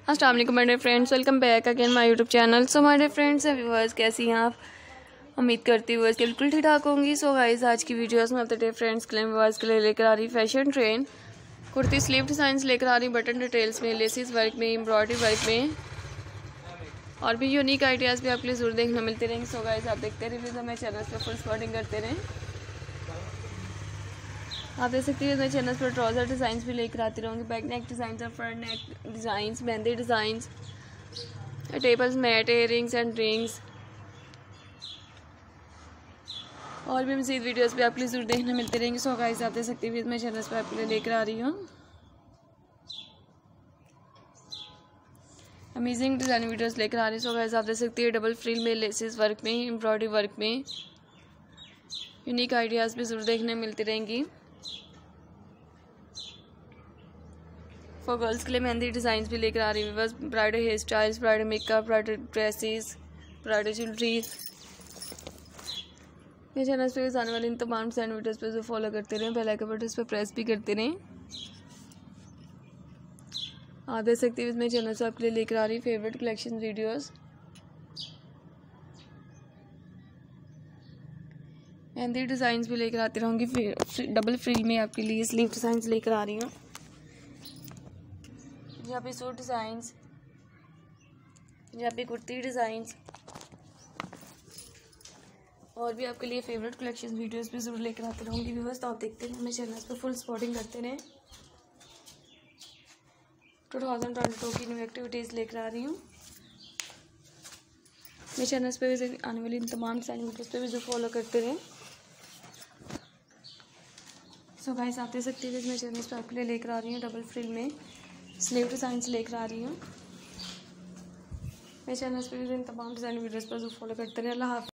अस्सलाम वालेकुम my dear friends, welcome back again my YouTube channel. So my dear friends and viewers, कैसी हैं आप? उम्मीद करती हूँ कि बिल्कुल ठीक ठाक होंगी। सो गाइस, आज की वीडियोस में अपने डियर फ्रेंड्स के लिए व्यूअर्स के लिए लेकर आ रही fashion trend kurti sleeve designs लेकर आ रही, बटन डिटेल्स में, लेसिस वर्क में, एम्ब्रॉयडरी वर्क में और भी यूनिक आइडियाज़ भी आपके लिए जरूर देखने मिलते रहेंगे। सो गाइस, आप देखते रहिए, तो हमारे चैनल पर फुल सपोर्टिंग करते रहें। आप देख सकते हैं मैं चैनल पर ट्राउज़र डिज़ाइंस भी लेकर आती रहूँगी, बैक नेक डिज़ाइन और front neck designs, mehndi designs, tables, mat, earrings and rings और भी मज़ीद वीडियोस भी आपके लिए ज़रूर देखने मिलते रहेंगे। सो गाइस, आप देख सकते हैं मैं चैनल पर आपके लिए लेकर आ रही हूँ अमेजिंग डिज़ाइन वीडियोस लेकर आ रही हूँ। सो गाइस, आप देख सकते हैं डबल फ्रिल में, लेसिस वर्क में, एम्ब्रॉयडरी वर्क में यूनिक आइडियाज़ भी ज़रूर देखने मिलती रहेंगी। फॉर गर्ल्स के लिए मेहंदी डिज़ाइंस भी लेकर आ रही हूँ, बस bridal hair styles, bridal makeup, bridal dresses, bridal jewellery. मेरे चैनल पे आने वाले इन तमाम डिज़ाइन वीडियोस पे जो फॉलो करते रहें, बेल आइकन बटन पर प्रेस भी करते रहें। आप देख सकते हैं मेरे चैनल से आपके लिए लेकर आ रही favourite collection videos. Mehndi designs भी लेकर आती रहूँगी, डबल फ्रिल में आपके लिए स्लीव डिज़ाइंस लेकर आ रही हूँ, यहाँ पे सूट डिज़ाइंस, यहाँ पे कुर्ती डिज़ाइंस और भी आपके लिए फेवरेट कलेक्शन वीडियोस भी ज़रूर लेकर आते रहूँगी। व्यूअर्स, तो आप देखते हैं मेरे चैनल पर फुल सपोर्टिंग करते रहें। 2022 की न्यू एक्टिविटीज़ लेकर आ रही हूँ मेरे चैनल पे आने वाली इन तमाम डिज़ाइन वीडियोस पे भी जो फॉलो करते रहें। सो गाइस, आप देख सकते हैं मेरे चैनल पर आपके लिए लेकर आ रही हूँ डबल फ्रिल में स्लीव डिज़ाइंस लेकर आ रही हूँ मेरे चैनल पे भी इन तमाम डिज़ाइन वीडियोस पर जो फॉलो करते रहें। अल्लाह हाफ़िज़।